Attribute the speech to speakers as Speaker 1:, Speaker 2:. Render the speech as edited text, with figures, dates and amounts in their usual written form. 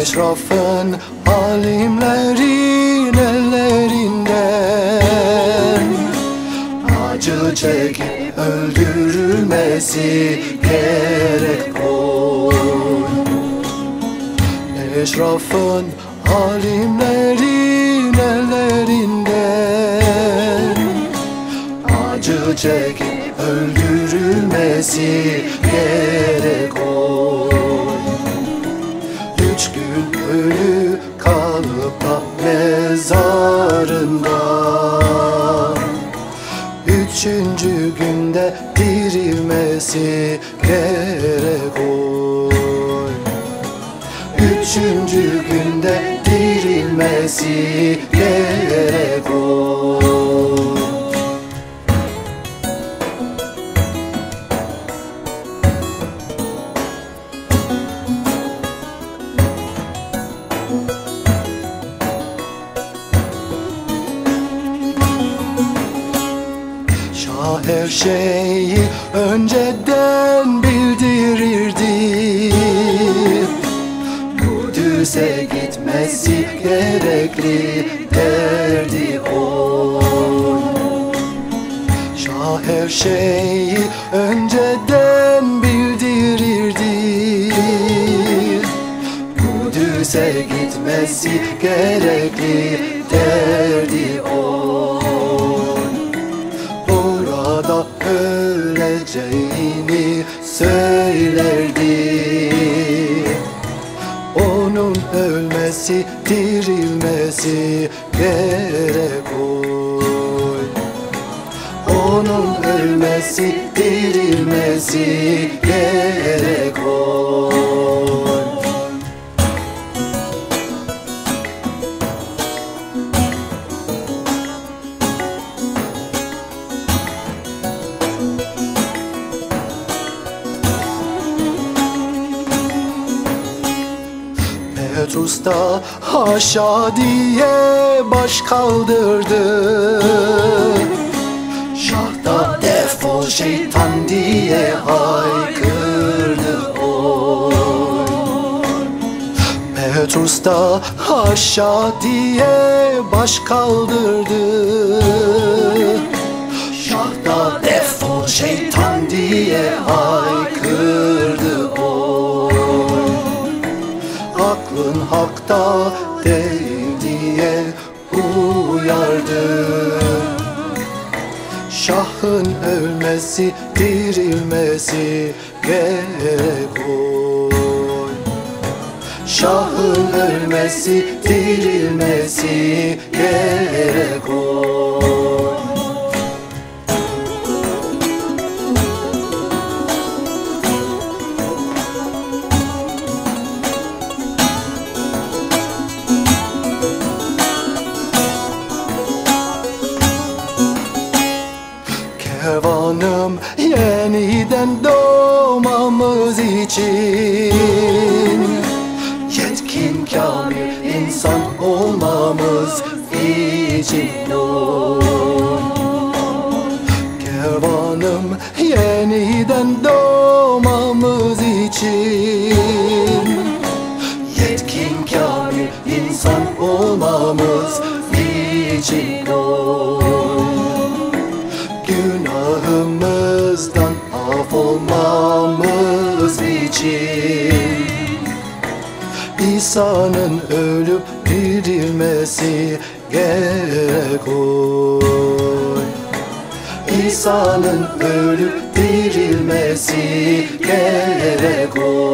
Speaker 1: Eşrafın alimlerin ellerinden acı çekip öldürülmesi gerek oy. Eşrafın alimlerin ellerinden acı çekip öldürülmesi gerek oy. 3 gün ölü kalıp da mezarında, 3. günde dirilmesi gerek oy. 3. günde dirilmesi gerek oy. Şah her şeyi önceden bildirirdi. Kudüs'e gitmesi gerekli derdi oy. Şah her şeyi önceden bildirirdi. Kudüs'e gitmesi gerekli derdi oy. Burada öleceğini söylerdi. Onun ölmesi, dirilmesi gerek oy. Onun ölmesi, dirilmesi gerek oy. Petrus'ta haşa diye baş kaldırdı. Şah da defol şeytan diye haykırdı oy. Petrus'ta haşa diye baş kaldırdı. Şah da defol şeytan diye haykırdı oy. Aklın hakta değil diye uyardı. Şahın ölmesi, dirilmesi gerek oy. Şahın ölmesi, dirilmesi gerek oy. Kervanım yeniden doğmamız için, yetkin kamil insan olmamız için oy. Kervanım yeniden doğmamız için, yetkin kamil insan olmamız için oy. Günahımızdan af olmamız için, İsa'nın ölüp dirilmesi gerek oy. İsa'nın ölüp dirilmesi gerek oy.